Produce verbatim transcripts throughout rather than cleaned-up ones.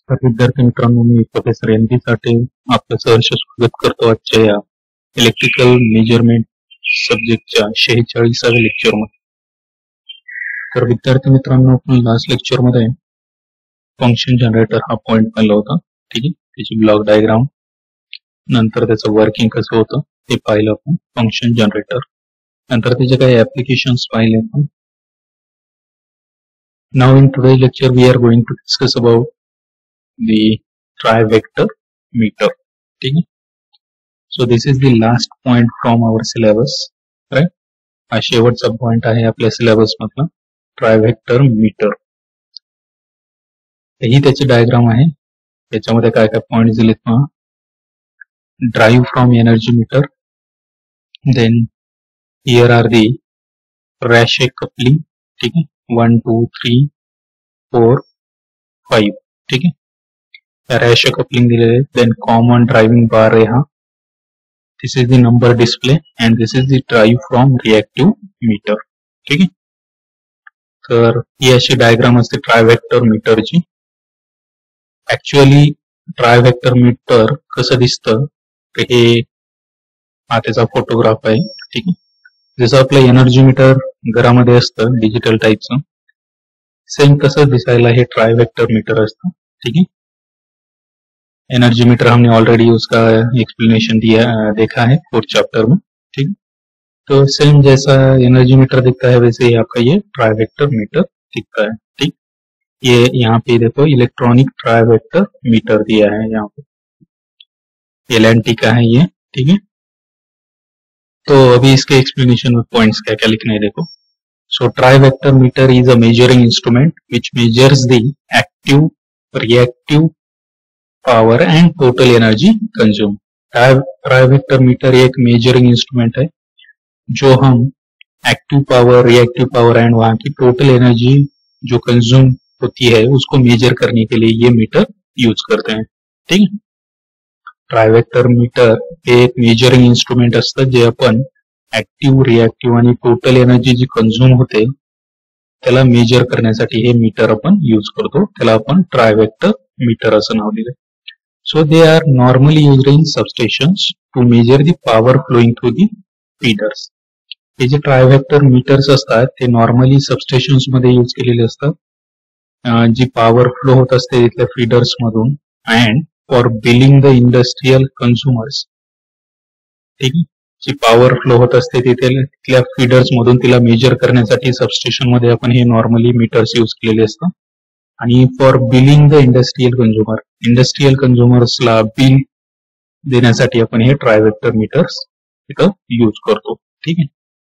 तर विद्यार्थी मित्रांनो, मी प्रोफेसर एन पी साठे आपलं सहर्ष स्वागत करतो आजच्या या इलेक्ट्रिकल मेजरमेंट सब्जेक्टच्या शेहेचाळीसाव्या लेक्चरमध्ये. तर विद्यार्थी मित्रांनो, आपण लास्ट लेक्चरमध्ये फंक्शन जनरेटर हा पॉइंट पाहिला होता. ठीक आहे, त्याची ब्लॉक डायग्राम, नंतर त्याचं वर्किंग कसं होतं ते पाहिलं आपण फंक्शन जनरेटर. नंतर त्याचे काही ऍप्लिकेशन्स पाहिले आपण. Now in today lecture we are going to discuss about the trivector meter. ठीक है, so this is the last point from our syllabus, right? हा शेवटचा पॉइंट आहे आपल्या सिलेबस मधला, ट्रायव्हेक्टर मीटर. ही त्याची डायग्राम आहे. त्याच्यामध्ये काय काय पॉइंट दिलेत पहा. Drive from energy meter, then here are the ratchet coupling. ठीक आहे, one two three four five. ठीक है, रॅशे कपलिंग दिलेले. देन कॉमन ड्रायव्हिंग बार आहे हा. This is the number display and this is the drive from reactive meter. ठीक आहे, तर ही अशी डायग्राम असते ट्रायव्हेक्टर मीटरची. ऍक्च्युअली ट्रायव्हेक्टर मीटर कसं दिसतं तर हे हा त्याचा फोटोग्राफ आहे. ठीक आहे, जसं आपलं एनर्जी मीटर घरामध्ये असतं डिजिटल टाईपचं, सेम तसं दिसायला हे ट्रायव्हेक्टर मीटर असतं. ठीक है, एनर्जी मीटर हमने ऑलरेडी उसका एक्सप्लेनेशन दिया देखा है फोर्थ चैप्टर में. ठीक, तो सेम जैसा एनर्जी मीटर दिखता है वैसे ही आपका ये ट्रायवेक्टर मीटर दिखता है. ठीक, ये यहाँ पे देखो इलेक्ट्रॉनिक ट्रायवेक्टर मीटर दिया है, यहाँ पे एल एन टी का है ये. ठीक है, तो अभी इसके एक्सप्लेनेशन में पॉइंट्स क्या क्या लिखना है देखो. So trivector meter is a measuring instrument which measures the active, reactive power and total energy consume. Trivector meter एक मेजरिंग इंस्ट्रूमेंट है जो हम active power, reactive power and वहां की टोटल एनर्जी जो कंज्यूम होती है उसको मेजर करने के लिए ये मीटर यूज करते हैं. ठीक है, ट्रायवेक्टर मीटर हे एक मेजरिंग इंस्ट्रूमेंट असतं जे आपण ऍक्टिव्ह, रिएक्टिव्ह आणि टोटल एनर्जी जी कंझ्युम होते त्याला मेजर करण्यासाठी हे मीटर आपण यूज करतो. त्याला आपण ट्रायवेक्टर मीटर असं नाव दिलं. So they are normally used in substations to measure the power flowing through the feeders. हे जे ट्रायव्हेक्टर मीटर्स असतात ते नॉर्मली सबस्टेशन्स मध्ये यूज केलेले असतात, जी पॉवर फ्लो होत असते तिथल्या फीडर्स मधून, and for billing the industrial consumers. ठीक आहे, जी पॉवर फ्लो होत असते तिथे तिथल्या फीडर्स मधून तिला मेजर करण्यासाठी सबस्टेशन मध्ये आपण हे नॉर्मली मीटर्स यूज केलेले असतात. आणि for billing the industrial consumer, industrial कंझ्युमर्सला बिल देण्यासाठी आपण हे ट्रायव्हेक्टर मीटर्स इथं यूज करतो. ठीक आहे,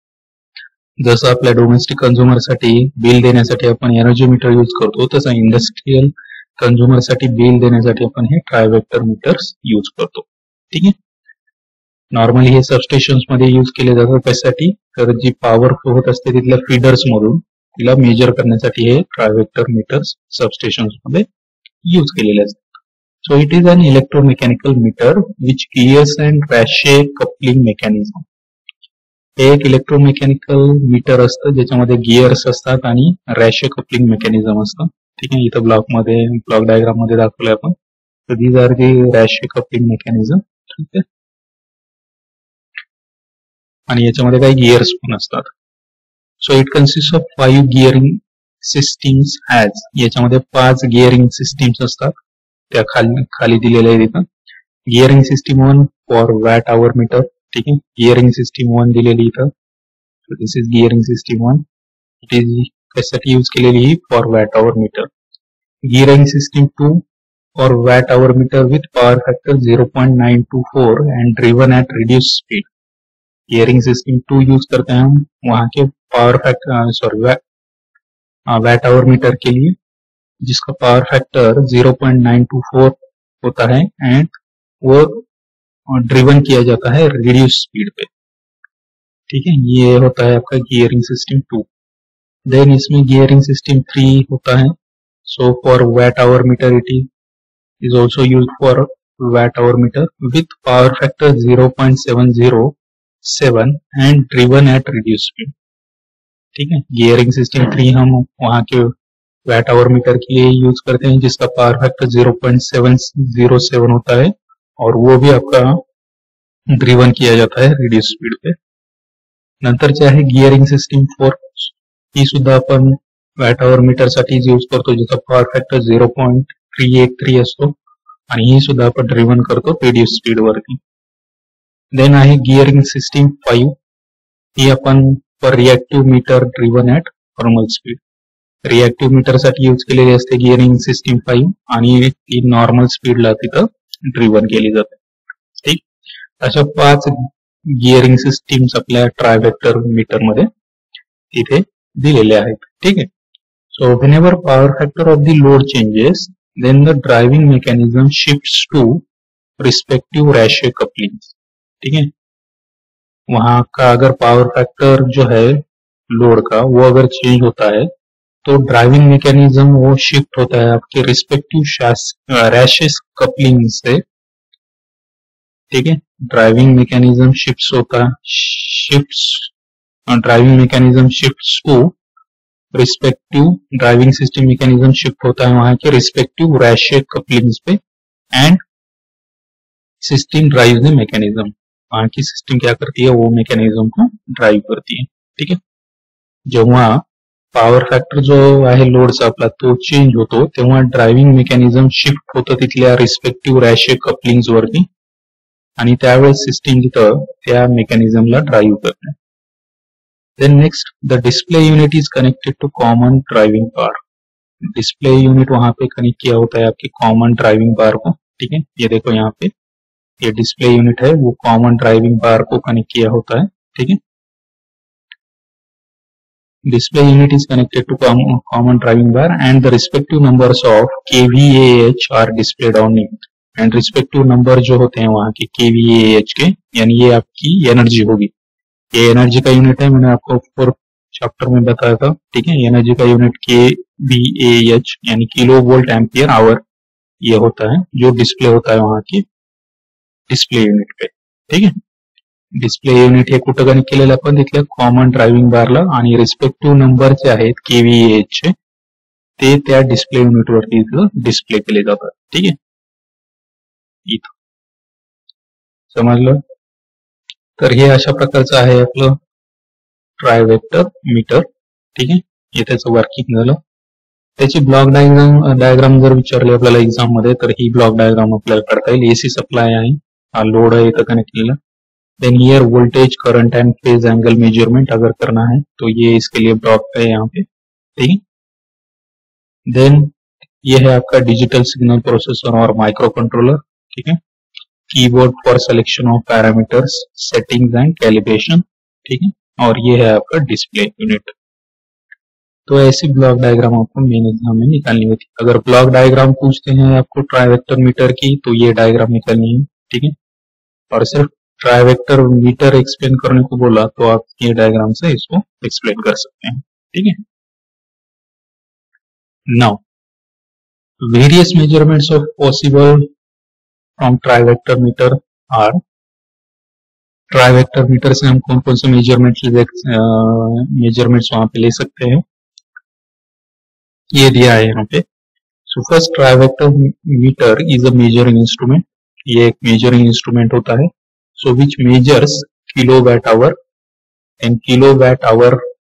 जसं आपल्या डोमेस्टिक कंझ्युमरसाठी बिल देण्यासाठी आपण एनर्जी मीटर यूज करतो, तसं इंडस्ट्रियल कंझ्युमरसाठी बिल देण्यासाठी आपण हे ट्रायव्हेक्टर मीटर्स यूज करतो. ठीक आहे, नॉर्मली हे सबस्टेशन्स मध्ये यूज केले जातात. त्यासाठी तर जी पॉवर फ्लो होत असते तिथल्या फीडर्स मधून तिला मेजर करण्यासाठी हे ट्रायव्हेक्टर मीटर्स सबस्टेशन्स मध्ये यूज केलेले असतात. So it is an electromechanical meter which gears and ratchet coupling mechanism. हे एक इलेक्ट्रोमेकॅनिकल मीटर असतं ज्याच्यामध्ये गियर्स असतात आणि रॅशे कपलिंग मेकॅनिझम असतं. ठीक आहे, इथं ब्लॉक मध्ये, ब्लॉक डायग्राम मध्ये दाखवलंय आपण. तर these are the ratchet coupling mechanism. ठीक आहे, आणि याच्यामध्ये काही गियर्स पण असतात. So it consist of five gearing systems as. याच्यामध्ये पाच गिअरिंग सिस्टीम्स असतात, त्या खाली खाली दिलेल्या आहेत इथं. Gearing system one for watt hour meter. ठीक आहे, गिअरिंग सिस्टीम वन दिलेली इथं. This is gearing system one. It is कशासाठी यूज केलेली ही for watt hour meter. Gearing system two for watt hour meter with power factor zero point nine two four and driven at reduce speed. Gearing system two use करते हैं हम वहां के power factor, sorry watt hour meter के लिए, जिसका power factor zero point nine two four होता है एंड वो ड्रिवन किया जाता है रिड्यूस स्पीड पे. ठीक है, ये होता है आपका गियरिंग सिस्टम टू. देन इसमें गियरिंग सिस्टम थ्री होता है. So for watt hour meter it is also use for watt hour meter with power factor zero point seven zero seven and driven at reduce speed. ठीक है, gearing system three हम वहां के VAT hour meter के लिए use करते हैं जिसका power factor zero point seven zero seven होता है और वो भी आपका ड्रिवन किया जाता है रिड्यूस स्पीड पे. नंतरचे आहे गिअरिंग सिस्टीम फोर. ही सुद्धा आपण वॅट आवर मीटर साठीच यूज करतो जिचा power factor zero point three eight three असतो आणि ही सुद्धा आपण ड्रिवन करतो रिड्यूस स्पीड वरती. देन आहे गिअरिंग सिस्टीम फाईव्ह. ही आपण पर reactive meter driven at normal speed. Reactive meter साठी यूज केलेली असते गिअरिंग सिस्टीम फाईव्ह आणि ती नॉर्मल स्पीडला तिथं ड्रिवन केली जाते. ठीक, अशा पाच गिअरिंग सिस्टीम्स आपल्या ट्रायव्हेक्टर मीटर मध्ये इथे दिलेले आहेत. ठीक आहे. So whenever power factor of the load changes then the driving mechanism shifts to respective ratio couplings. ठीक है, वहां का अगर पावर फैक्टर जो है लोड का वो अगर चेंज होता है तो ड्राइविंग मैकेनिज्म वो शिफ्ट होता है आपके रिस्पेक्टिव रैशेस कपलिंग से. ठीक है, ड्राइविंग मैकेनिज्म शिफ्ट्स होता है shifts driving mechanism shifts to respective driving system mechanism shift होता है वहां के रिस्पेक्टिव रैशेस कपलिंग्स पे and system drive the mechanism. वहां की सिस्टम क्या करती है वो मैकेनिज्म को ड्राइव करती है. ठीक है, जेव्हा पॉवर फॅक्टर जो आहे लोडचा आपला तो चेंज होतो तेव्हा ड्रायव्हिंग मेकॅनिझम शिफ्ट होतं तिथल्या रिस्पेक्टिव्ह रॅशे कपलिंग्स वरती आणि त्यावेळेस सिस्टीम तिथं त्या मेकॅनिझमला ड्राइव करते. Then next the display unit is connected to common driving bar. Display unit वहां पे कनेक्ट किया होता है आपके कॉमन ड्राइविंग बार को. ठीक है, ये देखो यहाँ पे ये डिस्प्ले यूनिट है वो कॉमन ड्राइविंग बार को कनेक्ट किया होता है. ठीक है, display unit is connected to common, common driving bar and the respective numbers of K V A H are displayed on it. and respective number जो होते हैं वहां के K V A H के, यानी ये आपकी एनर्जी होगी. ये एनर्जी का यूनिट है, मैंने आपको फोर्थ चैप्टर में बताया था. ठीक है, एनर्जी का unit K V A H यानी किलो वोल्ट एम्पियर आवर ये होता है जो डिस्प्ले होता है वहां की डिस्प्ले यूनिट पे. ठीक है, डिस्प्ले युनिट हे कुठं कनेक्ट केलेलं आपण तिथल्या कॉमन ड्रायव्हिंग बारला आणि रिस्पेक्टिव्ह नंबर जे आहेत केव्हीएच चे ते त्या डिस्प्ले युनिट वरती इथं डिस्प्ले केले जातात. ठीक आहे, इथं समजलं. तर हे अशा प्रकारचं आहे आपलं ट्रायव्हेक्टर मीटर. ठीक आहे, हे त्याचं वर्किंग झालं. त्याची ब्लॉक डायग्राम डायग्राम जर विचारली आपल्याला एक्झाम मध्ये तर ही ब्लॉक डायग्राम आपल्याला काढता येईल. एसी सप्लाय आहे, हा लोड आहे इथं कनेक्ट केलेला. Then here voltage current and phase angle measurement अगर करना है तो ये इसके लिए ब्लॉक है यहाँ पे. ठीक है, देन ये है आपका डिजिटल सिग्नल प्रोसेसर और माइक्रो कंट्रोलर. ठीक है, keyboard for selection of parameters, settings and calibration. ठीक है, और ये है आपका डिस्प्ले यूनिट. तो ऐसी ब्लॉक डायग्राम आपको मेन एग्जाम में निकालनी होती है. अगर ब्लॉक डायग्राम पूछते हैं आपको ट्राइवेक्टर मीटर की तो ये डायग्राम निकालनी है. ठीक है, और सिर्फ ट्राइवेक्टर मीटर एक्सप्लेन करने को बोला तो आप ये डायग्राम से इसको एक्सप्लेन कर सकते हैं. ठीक है, now various measurements of possible from trivector meter are. Trivector meter से हम कौन कौन से मेजरमेंट्स मेजरमेंट्स वहां पे ले सकते हैं ये दिया है यहाँ पे. So first trivector meter is a measuring instrument. ये एक मेजरिंग इंस्ट्रूमेंट होता है. So which measures kilowatt hour and kilowatt hour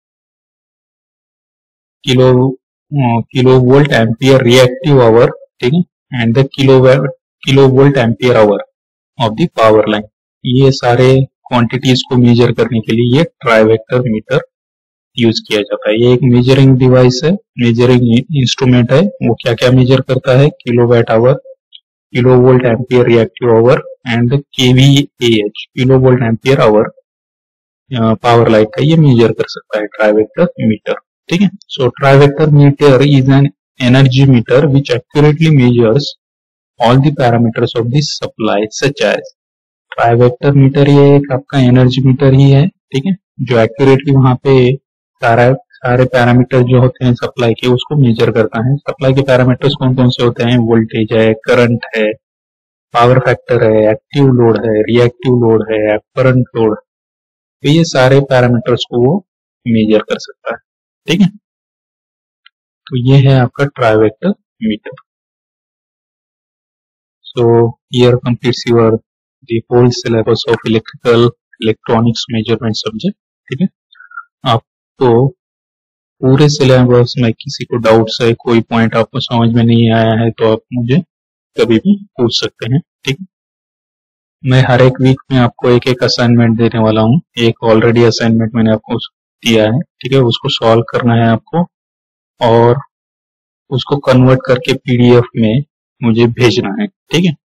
kilo uh, kilovolt ampere reactive hour. ठीक है, and the kilowatt kilovolt ampere hour of the power line. ये सारे quantities को major करने के लिए ये ट्राइवेक्टर मीटर यूज किया जाता है. ये एक मेजरिंग डिवाइस है, मेजरिंग इंस्ट्रूमेंट है. वो क्या क्या मेजर करता है? Kilowatt hour, kilovolt ampere reactive hour and KVAH kilovolt ampere hour power line का ये मेजर कर सकता है ट्राइवेक्टर मीटर. ठीक है, so trivector meter is an energy meter which accurately measures all the parameters of the supply such as. Trivector meter ये एक आपका एनर्जी मीटर ही है. ठीक है, जो एक्यूरेटली वहां पे सारा सारे पैरामीटर जो होते हैं सप्लाई के उसको मेजर करता है. सप्लाई के पैरामीटर्स कौन कौन से होते हैं? वोल्टेज है, करंट है, पावर फैक्टर है, एक्टिव लोड है, रिएक्टिव लोड है, करंट लोड. तो ये सारे पैरामीटर्स को वो मेजर कर सकता है. ठीक है, तो ये है आपका trivector meter. So here completes your the whole syllabus of electrical electronics measurement subject. ठीक है, आपको पूरे सिलेबस में किसी को डाउट्स है, कोई पॉइंट आपको समझ में नहीं आया है तो आप मुझे कभी भी पूछ सकते हैं. ठीक है, मैं हर एक वीक में आपको एक एक असाइनमेंट देने वाला हूँ. एक ऑलरेडी असाइनमेंट मैंने आपको दिया है. ठीक है, उसको सॉल्व करना है आपको और उसको कन्वर्ट करके पीडीएफ में मुझे भेजना है. ठीक है,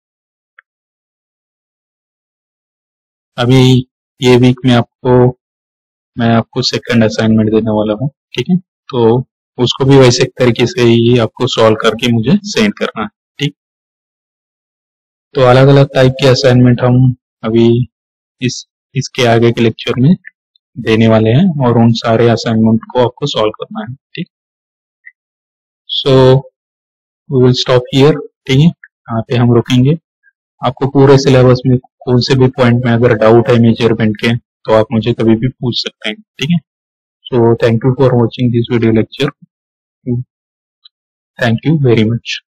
अभी ये वीक में आपको मैं आपको सेकंड असाइनमेंट देने वाला हूँ. ठीक है, तो उसको भी वैसे तरीके से ही आपको सॉल्व करके मुझे सेंड करना है. ठीक, तो अलग अलग टाइप के असाइनमेंट हम अभी इस इसके आगे के लेक्चर में देने वाले हैं और उन सारे असाइनमेंट को आपको सॉल्व करना है. ठीक, so we will stop here. ठीक है, यहाँ पे हम रुकेंगे. आपको पूरे सिलेबस में कौन से भी पॉइंट में अगर डाउट है मेजरमेंट के तो आप मुझे कभी भी पूछ सकते हैं. ठीक है, so thank you for watching this video lecture. Thank you very much.